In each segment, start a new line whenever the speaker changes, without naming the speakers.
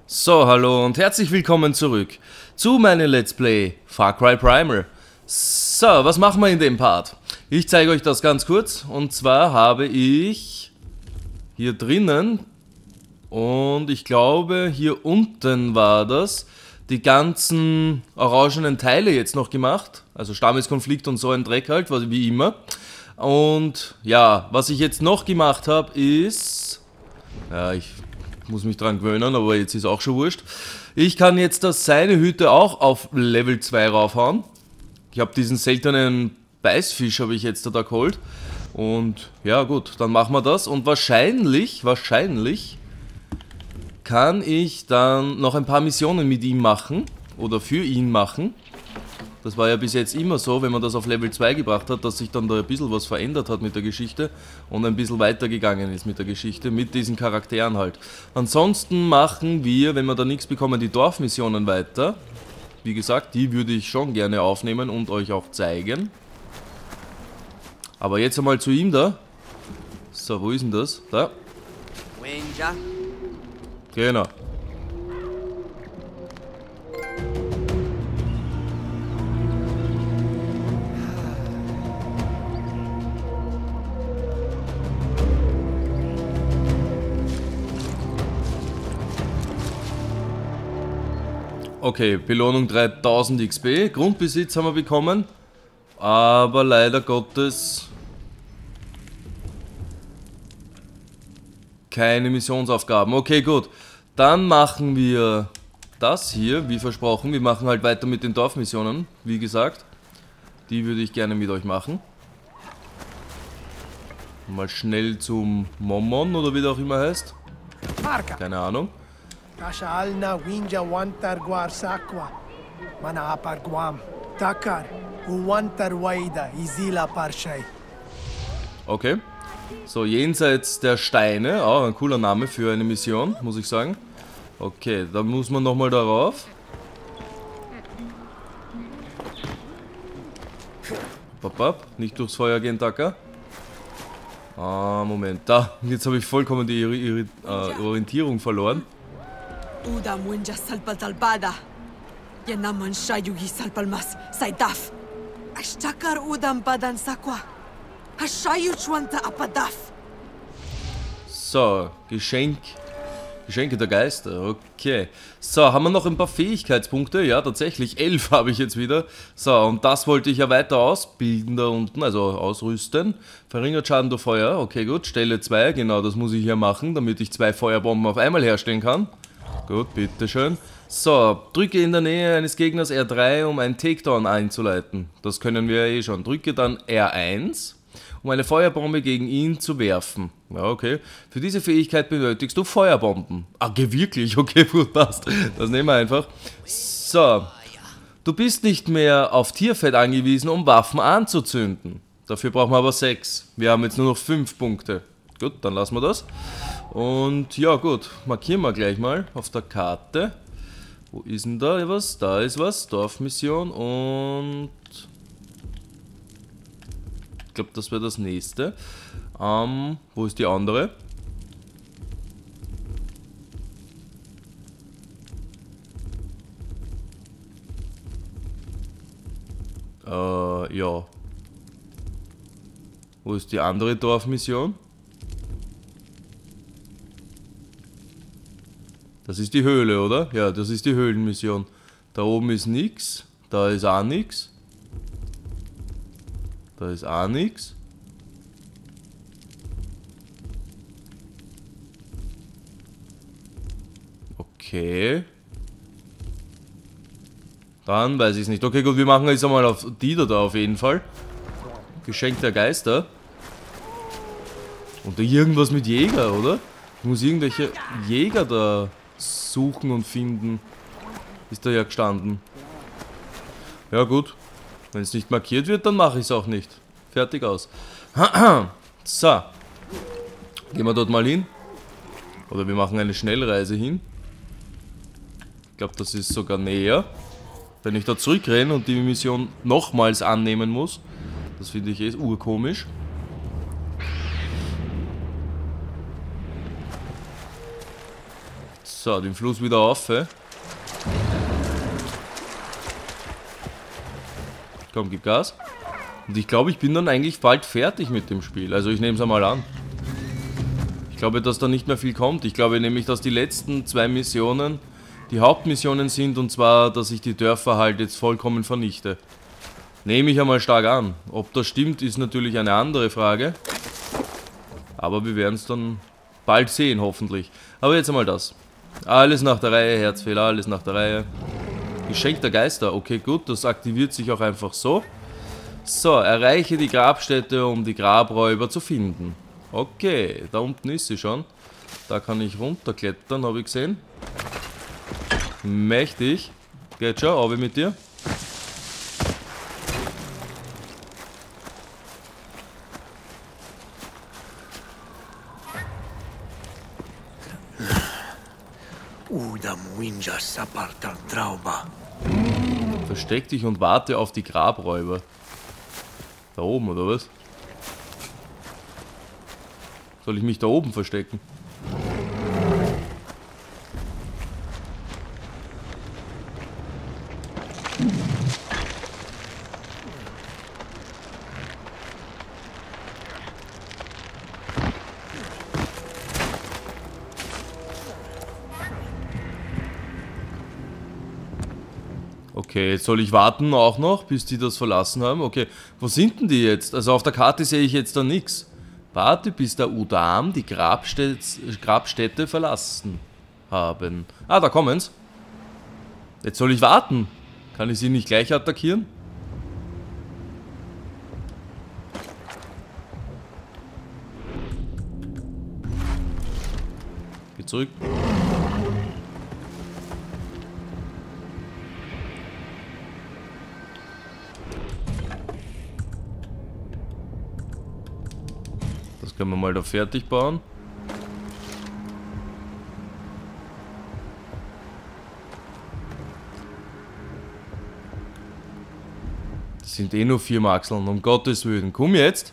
So, hallo und herzlich willkommen zurück zu meinem Let's Play Far Cry Primal. So, was machen wir in dem Part? Ich zeige euch das ganz kurz. Und zwar habe ich hier drinnen, und ich glaube hier unten war das, die ganzen orangenen Teile jetzt noch gemacht. Also Stammeskonflikt und so ein Dreck halt, wie immer. Und ja, was ich jetzt noch gemacht habe ist... Ja, ich muss mich dran gewöhnen, aber jetzt ist auch schon wurscht. Ich kann jetzt seine Hütte auch auf Level 2 raufhauen. Ich habe diesen seltenen Beißfisch habe ich jetzt da geholt. Und ja gut, dann machen wir das. Und wahrscheinlich kann ich dann noch ein paar Missionen mit ihm machen. Oder für ihn machen. Das war ja bis jetzt immer so, wenn man das auf Level 2 gebracht hat, dass sich dann da ein bisschen was verändert hat mit der Geschichte und ein bisschen weitergegangen ist mit der Geschichte, mit diesen Charakteren halt. Ansonsten machen wir, wenn wir da nichts bekommen, die Dorfmissionen weiter. Wie gesagt, die würde ich schon gerne aufnehmen und euch auch zeigen. Aber jetzt einmal zu ihm da. So, wo ist denn das? Da. Genau. Okay, Belohnung 3000 XP, Grundbesitz haben wir bekommen, aber leider Gottes keine Missionsaufgaben. Okay, gut, dann machen wir das hier, wie versprochen. Wir machen halt weiter mit den Dorfmissionen, wie gesagt. Die würde ich gerne mit euch machen. Mal schnell zum Momon oder wie der auch immer heißt. Keine Ahnung.
Kashaalna winja wantar guarsaqua. Mana apar guam. Takar. Uwantar waida. Isila parshai.
Okay. So, jenseits der Steine. Auch ein cooler Name für eine Mission, muss ich sagen. Okay, da muss man nochmal darauf. Papap, nicht durchs Feuer gehen, Taka. Ah, Moment. Da, jetzt habe ich vollkommen die Orientierung verloren.
Uda munja salpaltalpada. Yenaman shayugi salpalmas. Saidaf. Ashtakar udam badan sakwa. Hashayu chwanta apadaf.
So, Geschenke der Geister, okay. So, haben wir noch ein paar Fähigkeitspunkte? Ja, tatsächlich, 11 habe ich jetzt wieder. So, und das wollte ich ja weiter ausbilden da unten, also ausrüsten. Verringert Schaden durch Feuer, okay gut. Stelle 2, genau, das muss ich hier machen, damit ich 2 Feuerbomben auf einmal herstellen kann. Gut, bitteschön. So, drücke in der Nähe eines Gegners R3, um einen Takedown einzuleiten. Das können wir ja eh schon. Drücke dann R1, um eine Feuerbombe gegen ihn zu werfen. Ja, okay. Für diese Fähigkeit benötigst du Feuerbomben. Ah, geh wirklich? Okay, gut, passt. Das nehmen wir einfach. So. Du bist nicht mehr auf Tierfett angewiesen, um Waffen anzuzünden. Dafür brauchen wir aber 6. Wir haben jetzt nur noch 5 Punkte. Gut, dann lassen wir das. Und ja gut, markieren wir gleich mal auf der Karte. Wo ist denn da was? Da ist was. Dorfmission und... Ich glaube, das wäre das nächste. Wo ist die andere? Ja. Wo ist die andere Dorfmission? Das ist die Höhle, oder? Ja, das ist die Höhlenmission. Da oben ist nix. Da ist auch nix. Da ist auch nix. Okay. Dann weiß ich es nicht. Okay, gut, wir machen jetzt einmal auf die da auf jeden Fall. Geschenk der Geister. Und da irgendwas mit Jäger, oder? Ich muss irgendwelche Jäger da suchen und finden. Ist da ja gestanden. Ja gut. Wenn es nicht markiert wird, dann mache ich es auch nicht. Fertig aus. So. Gehen wir dort mal hin. Oder wir machen eine Schnellreise hin. Ich glaube, das ist sogar näher. Wenn ich da zurückrenne und die Mission nochmals annehmen muss. Das finde ich urkomisch. So, den Fluss wieder auf. Komm, gib Gas. Und ich glaube, ich bin dann eigentlich bald fertig mit dem Spiel. Also ich nehme es einmal an. Ich glaube, dass da nicht mehr viel kommt. Ich glaube nämlich, dass die letzten 2 Missionen die Hauptmissionen sind. Und zwar, dass ich die Dörfer halt jetzt vollkommen vernichte. Nehme ich einmal stark an. Ob das stimmt, ist natürlich eine andere Frage. Aber wir werden es dann bald sehen, hoffentlich. Aber jetzt einmal das. Alles nach der Reihe, Herzfehler, alles nach der Reihe. Geschenk der Geister. Okay, gut, das aktiviert sich auch einfach so. So, erreiche die Grabstätte, um die Grabräuber zu finden. Okay, da unten ist sie schon. Da kann ich runterklettern, habe ich gesehen. Mächtig. Geht schon, aber mit dir. Versteck dich und warte auf die Grabräuber. Da oben, oder was? Soll ich mich da oben verstecken? Okay, jetzt soll ich warten auch noch, bis die das verlassen haben. Okay, wo sind denn die jetzt? Also auf der Karte sehe ich jetzt da nichts. Warte, bis der Udam die Grabstätte verlassen haben. Ah, da kommen's. Jetzt soll ich warten. Kann ich sie nicht gleich attackieren? Geh zurück. Können wir mal da fertig bauen. Das sind eh nur 4 Maxeln, um Gottes Willen. Komm jetzt!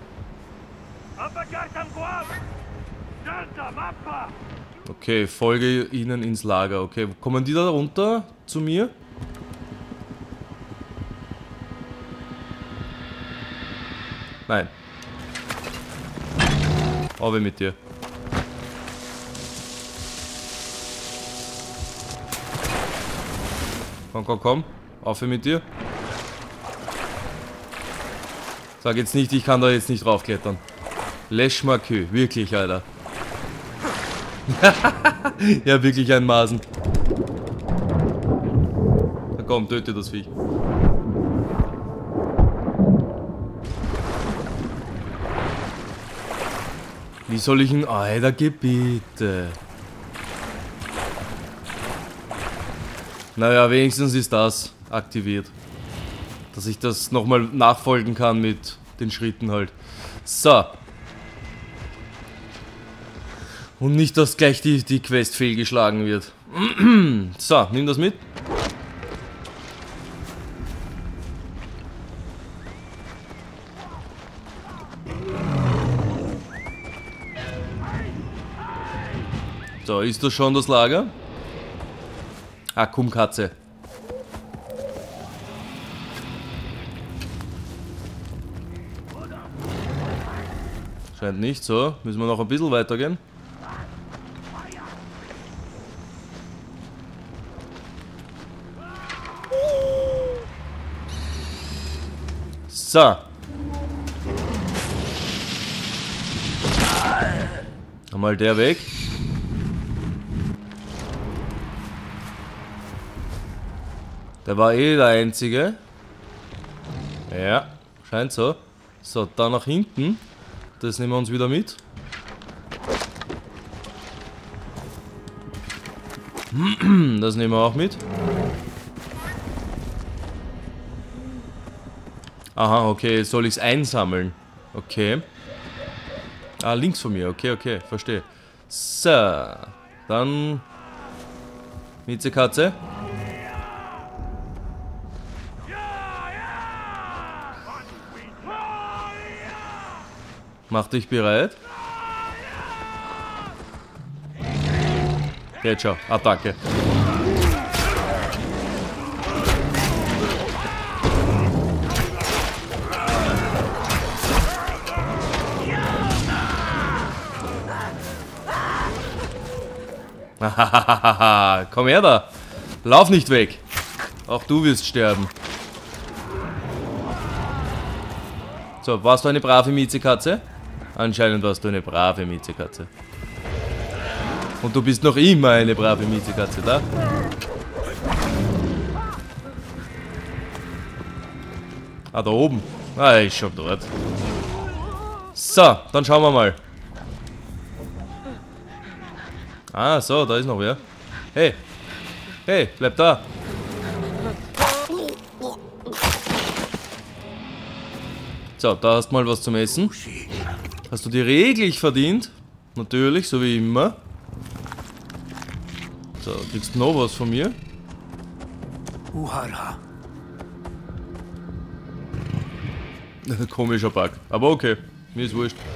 Okay, folge ihnen ins Lager. Okay, kommen die da runter zu mir? Nein. Aber mit dir. Komm, komm, komm. Auf mit dir. Sag jetzt nicht, ich kann da jetzt nicht draufklettern. Lèche ma queue. Wirklich, Alter. Ja, wirklich ein Masen. Na komm, töte das Viech. Wie soll ich ihn... Alter, Gebiete. Naja, wenigstens ist das aktiviert. Dass ich das nochmal nachfolgen kann mit den Schritten halt. So. Und nicht, dass gleich die Quest fehlgeschlagen wird. So, nimm das mit. So, ist das schon das Lager? Ah, komm, Katze. Scheint nicht so. Müssen wir noch ein bisschen weitergehen. So. Einmal der weg. Der war eh der Einzige. Ja, scheint so. So, da nach hinten. Das nehmen wir uns wieder mit. Das nehmen wir auch mit. Aha, okay, jetzt soll ich es einsammeln. Okay. Ah, links von mir. Okay, okay, verstehe. So, dann... Miezekatze. Mach dich bereit. Jetzt schon. Attacke. Komm her da. Lauf nicht weg. Auch du wirst sterben. So, warst du eine brave Miezekatze? Anscheinend warst du eine brave Miezekatze. Und du bist noch immer eine brave Miezekatze, da? Ah, da oben. Ah, er ist schon dort. So, dann schauen wir mal. Ah, so, da ist noch wer. Hey. Hey, bleib da. So, da hast du mal was zum Essen. Hast du dir reglich verdient. Natürlich, so wie immer. So, kriegst du noch was von mir?
Uhara.
Komischer Bug. Aber okay, mir ist wurscht.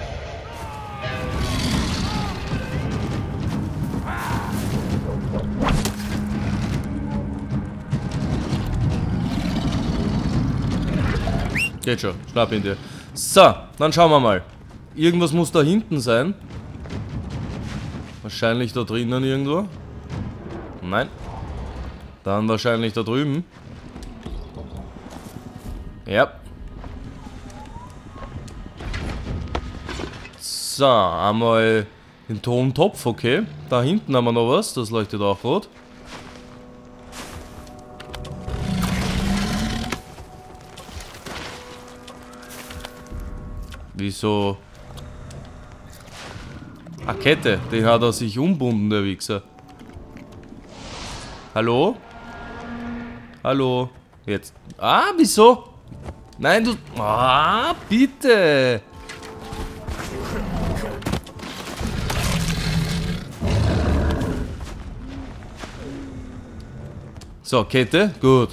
Geht schon, schnapp ihn dir. So, dann schauen wir mal. Irgendwas muss da hinten sein. Wahrscheinlich da drinnen irgendwo. Nein. Dann wahrscheinlich da drüben. Ja. So, einmal den Tontopf, okay. Da hinten haben wir noch was, das leuchtet auch rot. Wieso? Ah, Kette, den hat er sich umbunden, der Wichser. Hallo? Hallo? Jetzt. Ah, wieso? Nein, du. Ah, bitte! So, Kette, gut.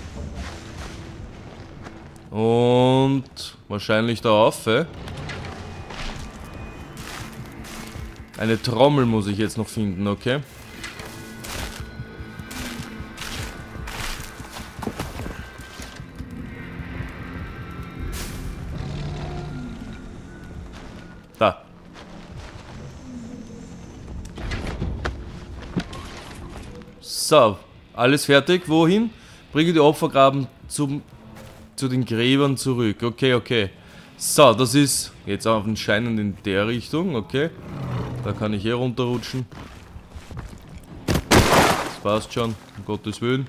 Und wahrscheinlich da auf. Eine Trommel muss ich jetzt noch finden, okay? Da. So, alles fertig. Wohin? Bringe die Opfergraben zu den Gräbern zurück. Okay, okay. So, das ist jetzt anscheinend in der Richtung. Okay. Da kann ich hier runterrutschen. Das passt schon. Um Gottes Willen.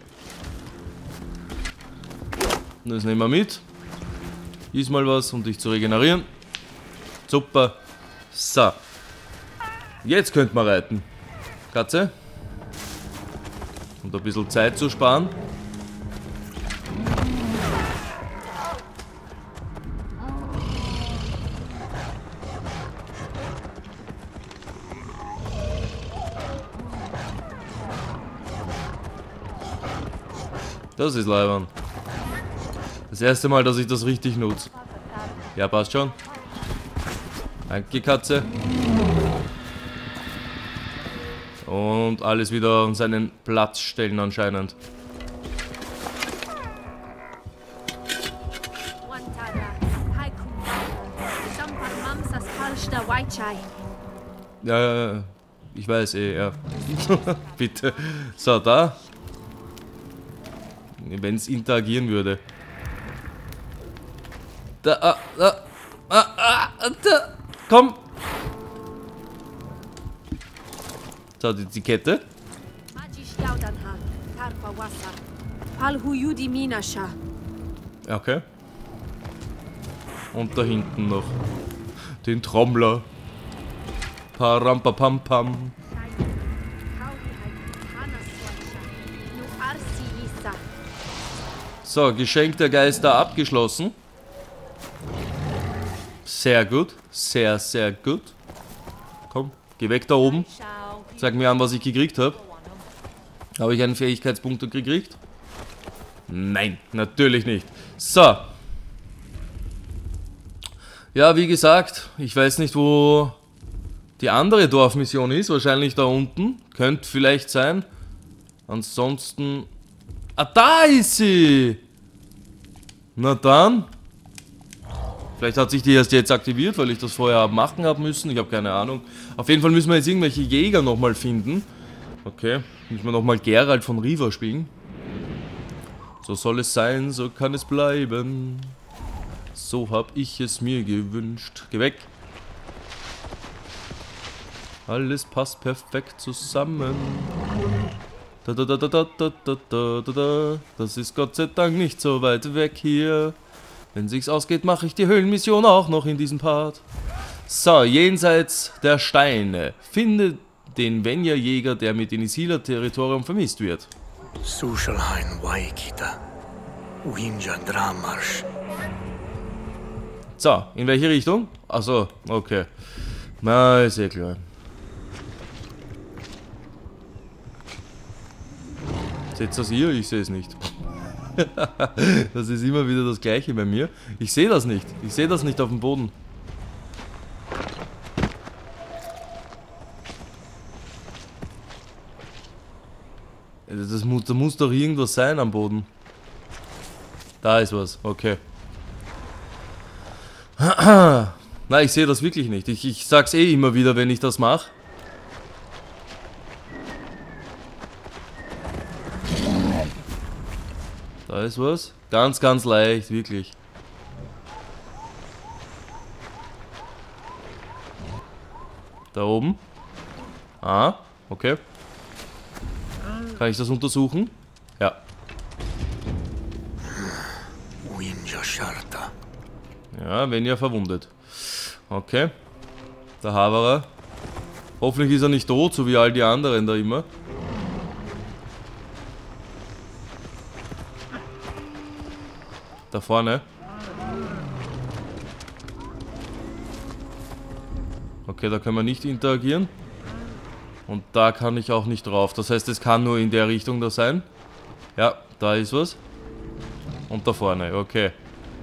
Das nehmen wir mit. Ist mal was, um dich zu regenerieren. Super. So. Jetzt könnte man reiten. Katze. Und ein bisschen Zeit zu sparen. Das ist leibern. Das erste Mal, dass ich das richtig nutze. Ja, passt schon. Danke, Katze. Und alles wieder an seinen Platz stellen anscheinend. Ja, ich weiß eh, ja. Bitte. So, da. Wenn es interagieren würde. Da, da. Komm. So, die Kette. Okay. Und da hinten noch den Trommler. Parampapampam. So, Geschenk der Geister abgeschlossen. Sehr gut. Sehr, sehr gut. Komm, geh weg da oben. Sag mir an, was ich gekriegt habe. Habe ich einen Fähigkeitspunkt gekriegt? Nein, natürlich nicht. So. Ja, wie gesagt, ich weiß nicht, wo die andere Dorfmission ist. Wahrscheinlich da unten. Könnte vielleicht sein. Ansonsten... Ah, da ist sie! Na dann. Vielleicht hat sich die erst jetzt aktiviert, weil ich das vorher machen habe müssen. Ich habe keine Ahnung. Auf jeden Fall müssen wir jetzt irgendwelche Jäger nochmal finden. Okay, müssen wir nochmal Geralt von Riva spielen. So soll es sein, so kann es bleiben. So habe ich es mir gewünscht. Geh weg. Alles passt perfekt zusammen. Da, da, da, da, da, da, da, da, da. Das ist Gott sei Dank nicht so weit weg hier. Wenn sich's ausgeht, mache ich die Höhlenmission auch noch in diesem Part. So, jenseits der Steine. Finde den Venja-Jäger, der mit in Isila-Territorium vermisst wird.
Sushalhain Waikita. Winja Dramarsch.
So, in welche Richtung? Achso, okay. Na, ist eh klar. Seht das ihr? Ich sehe es nicht. Das ist immer wieder das Gleiche bei mir. Ich sehe das nicht. Ich sehe das nicht auf dem Boden. Da muss doch irgendwas sein am Boden. Da ist was. Okay. Nein, ich sehe das wirklich nicht. Ich sag's eh immer wieder, wenn ich das mache. Da ist was. Ganz, ganz leicht, wirklich. Da oben. Ah, okay. Kann ich das untersuchen? Ja. Ja, wenn ja verwundet. Okay. Der Haverer. Hoffentlich ist er nicht tot, so wie all die anderen da immer. Da vorne. Okay, da können wir nicht interagieren. Und da kann ich auch nicht drauf. Das heißt, es kann nur in der Richtung da sein. Ja, da ist was. Und da vorne, okay.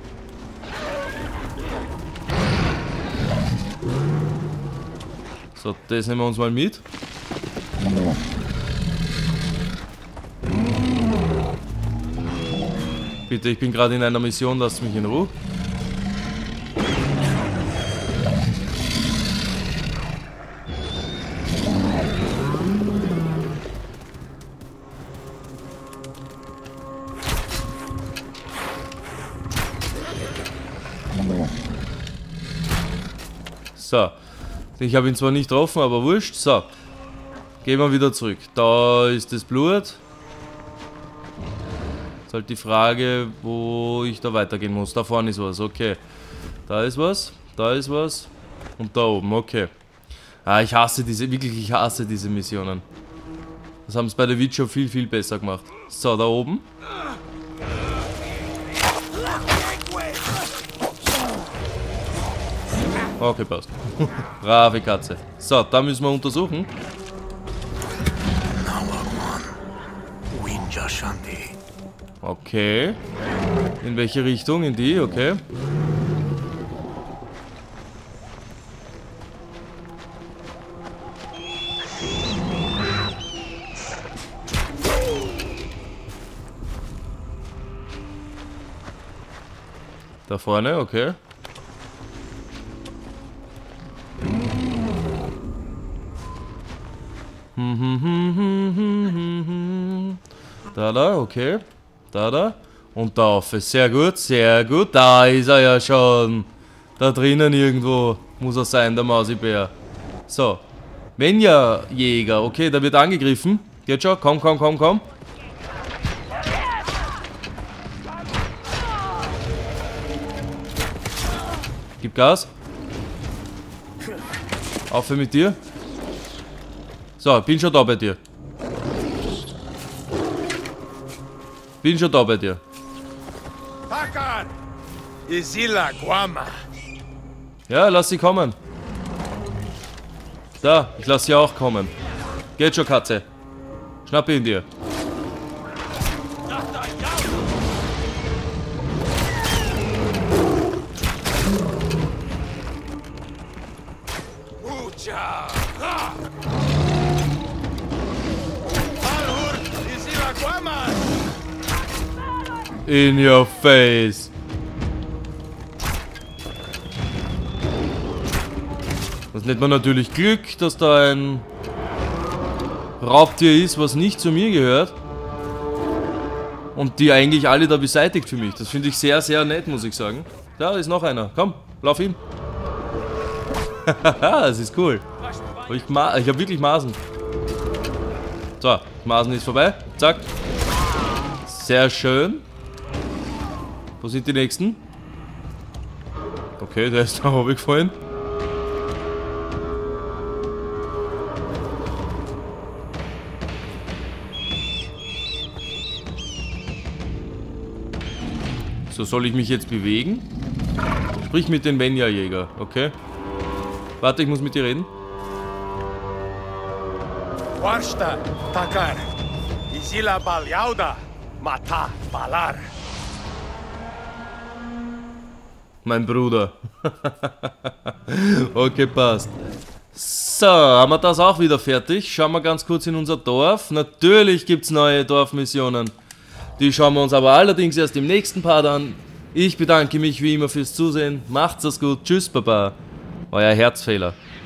So, das nehmen wir uns mal mit. Bitte, ich bin gerade in einer Mission, lasst mich in Ruhe. So, ich habe ihn zwar nicht getroffen, aber wurscht. So, gehen wir wieder zurück. Da ist das Blut. Ist halt die Frage, wo ich da weitergehen muss. Da vorne ist was, okay. Da ist was, da ist was. Und da oben, okay. Ah, ich hasse diese, wirklich, ich hasse diese Missionen. Das haben es bei The Witcher viel, viel besser gemacht. So, da oben. Okay, passt. Brave Katze. So, da müssen wir untersuchen. Okay. In welche Richtung? In die? Okay. Da vorne, okay. Da, okay. Da. Und da auf. Sehr gut, sehr gut. Da ist er ja schon. Da drinnen irgendwo muss er sein, der Mausibär. So. Venja-Jäger. Okay, da wird angegriffen. Geht schon. Komm, komm, komm, komm. Gib Gas. Auf mit dir. So, bin schon da bei dir. Bin schon da bei dir.
Takar! Isila Guama!
Ja, lass sie kommen. Da, ich lass sie auch kommen. Geht schon, Katze. Schnapp ihn dir.
Mucha!
In your face. Das nennt man natürlich Glück, dass da ein Raubtier ist, was nicht zu mir gehört. Und die eigentlich alle da beseitigt für mich. Das finde ich sehr, sehr nett, muss ich sagen. Da ist noch einer. Komm, lauf hin. Das ist cool. Ich habe wirklich Masen. So, Masen ist vorbei. Zack. Sehr schön. Wo sind die nächsten? Okay, der ist da runtergefallen. So, soll ich mich jetzt bewegen? Sprich mit den Venja-Jäger, okay? Warte, ich muss mit dir reden.
Warsta, Takar, Isila Balyauda, Mata Balar.
Mein Bruder. Okay, passt. So, haben wir das auch wieder fertig. Schauen wir ganz kurz in unser Dorf. Natürlich gibt es neue Dorfmissionen. Die schauen wir uns aber allerdings erst im nächsten Part an. Ich bedanke mich wie immer fürs Zusehen. Macht's es gut. Tschüss, Baba. Euer Herzfehler.